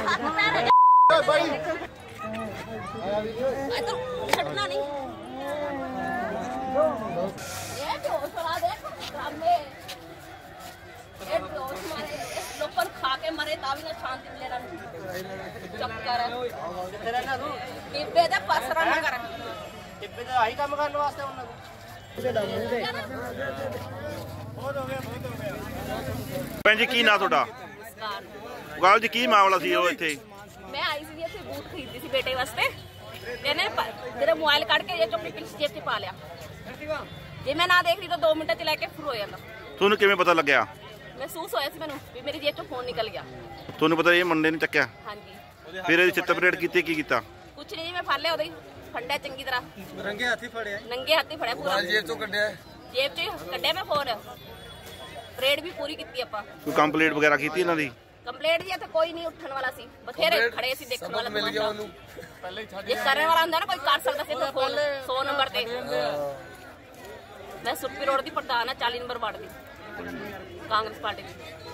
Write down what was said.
छटना नहीं लोग खा के मरे ता भी ना शांति मिलेगा चक्कर टिब्बे ते पसरा ना कर टिब्बे ते आही काम करने वास्ते उन्हां ਭੈਣ ਜੀ ਕੀ ਨਾਂ ਤੁਹਾਡਾ? ਗਾਲ ਜੀ ਕੀ ਮਾਮਲਾ ਸੀ ਉਹ ਇੱਥੇ? मैं आई सी ਇੱਥੇ ਬੂਟ ਖਰੀਦੀ ਸੀ ਬੇਟੇ ਵਾਸਤੇ ਇਹਨੇ ਤੇਰਾ ਮੋਬਾਈਲ ਕੱਢ ਕੇ ਇਹ ਚੋਂ ਪਿੱਛੇ ਜੇਬ 'ਚ ਪਾ ਲਿਆ ਜੇ ਮੈਂ ਨਾ ਦੇਖਦੀ ਤਾਂ 2 ਮਿੰਟਾਂ 'ਚ ਲੈ ਕੇ ਫੁਰ ਹੋ ਜਾਂਦਾ। ਤੁਹਾਨੂੰ ਕਿਵੇਂ ਪਤਾ ਲੱਗਿਆ? ਮਹਿਸੂਸ ਹੋਇਆ ਸੀ ਮੈਨੂੰ ਵੀ ਮੇਰੀ ਜੇਬ 'ਚੋਂ ਫੋਨ ਨਿਕਲ ਗਿਆ। ਤੁਹਾਨੂੰ ਪਤਾ ਇਹ ਮੁੰਡੇ ਨੇ ਚੱਕਿਆ? ਹਾਂਜੀ। ਫਿਰ ਇਹਦੀ ਚਿੱਤ ਪਰੇਡ ਕੀਤੀ, ਕੀ ਕੀਤਾ? ਕੁਛ ਨਹੀਂ, ਮੈਂ ਫੜ ਲਿਆ ਉਹਦੇ ਫੰਡਿਆ ਚੰਗੀ ਤਰ੍ਹਾਂ ਨੰਗੇ ਹੱਥੀ ਫੜਿਆ ਪੂਰਾ ਜੇਬ 'ਚੋਂ ਕੱਢਿਆ ਮੈਂ ਫੋਨ ਪਰੇਡ ਵੀ ਪੂਰੀ ਕੀਤੀ ਆਪਾਂ। ਕੋਈ ਕੰਪਲੀਟ ਵਗੈਰਾ ਕੀਤੀ ਇਹਨਾਂ ਦੀ? ਕੰਪਲੇਂਟ ਜੀ ਇੱਥੇ ਕੋਈ ਨਹੀਂ ਉੱਠਣ ਵਾਲਾ ਸੀ, ਬਥੇਰੇ ਖੜੇ ਸੀ ਦੇਖਣ ਵਾਲਾ ਮਿਲ ਗਿਆ ਉਹਨੂੰ ਜੇ ਕਰਨ ਵਾਲਾ ਹੁੰਦਾ ਨਾ ਕੋਈ ਕਰ ਸਕਦਾ ਸੀ ਫੋਨ 100 ਨੰਬਰ ਤੇ। ਮੈਂ ਸੁੱਪੀ ਰੋਡ ਦੀ ਪ੍ਰਧਾਨ ਆ 40 ਨੰਬਰ ਵਾਰਡ ਦੀ ਕਾਂਗਰਸ ਪਾਰਟੀ ਦੀ।